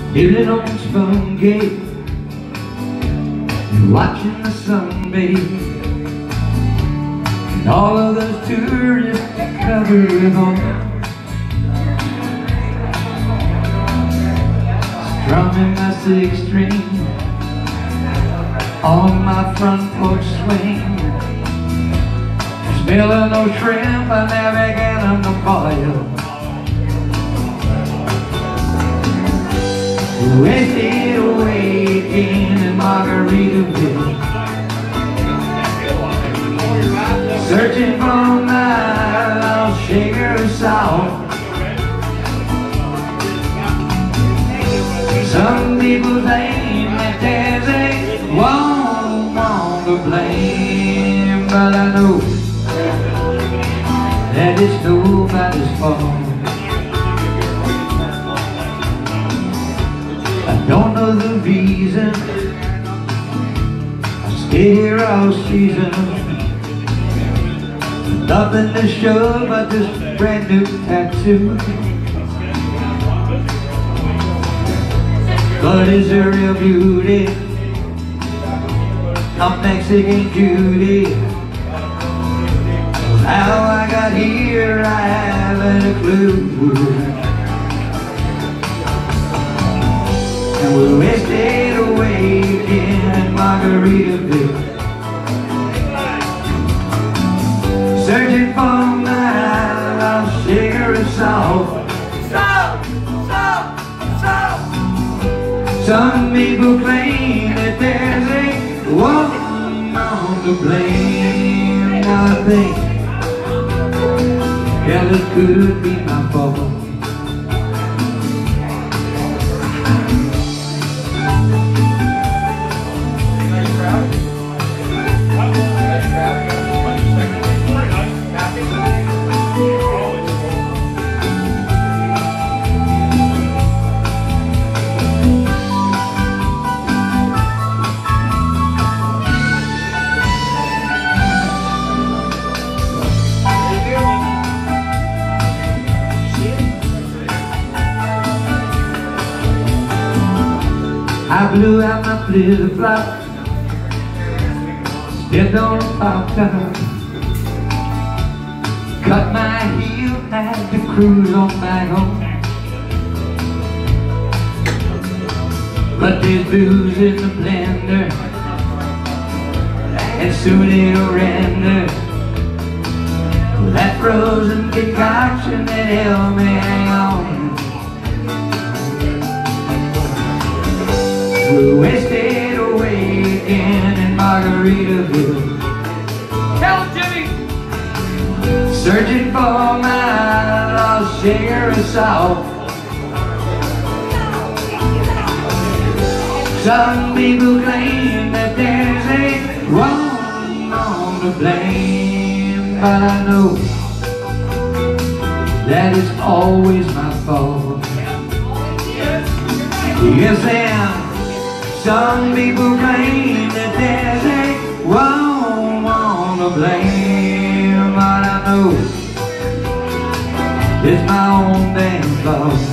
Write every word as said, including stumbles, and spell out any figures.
Kneeling on Spungate, you're watching the sun bathe, and all of those tourists covered with oil, strumming my six string on my front porch swing, smelling no shrimp, I never get them to boil. Wasted away again in Margaritaville, searching for my lost shaker of salt. Some people think that there's a one on to blame, but I know that it's nobody's fault. I don't know the reason I stay here all season. Nothing to show but this brand new tattoo. But it's a real beauty, I'm Mexican Judy. How I got here I haven't a clue. And we're wasted away again in Margaritaville, searching for my lost shaker of salt. Salt, salt, salt. Some people claim that there's a woman on to blame. Now I think, yeah, it could be my fault. I blew out my flip-flop, stepped on a pop-top, cut my heel, had to cruise on back home. But there's booze in the blender, and soon it'll render that frozen concoction that held me hang on. We're wasted away again in Margaritaville, tell Jimmy, searching for my lost shaker of salt. Some people claim that there's a wrong on to blame, but I know that it's always my fault. Yes, and some people claim that there's a wrong on to blame, but I know it's my own damn fault.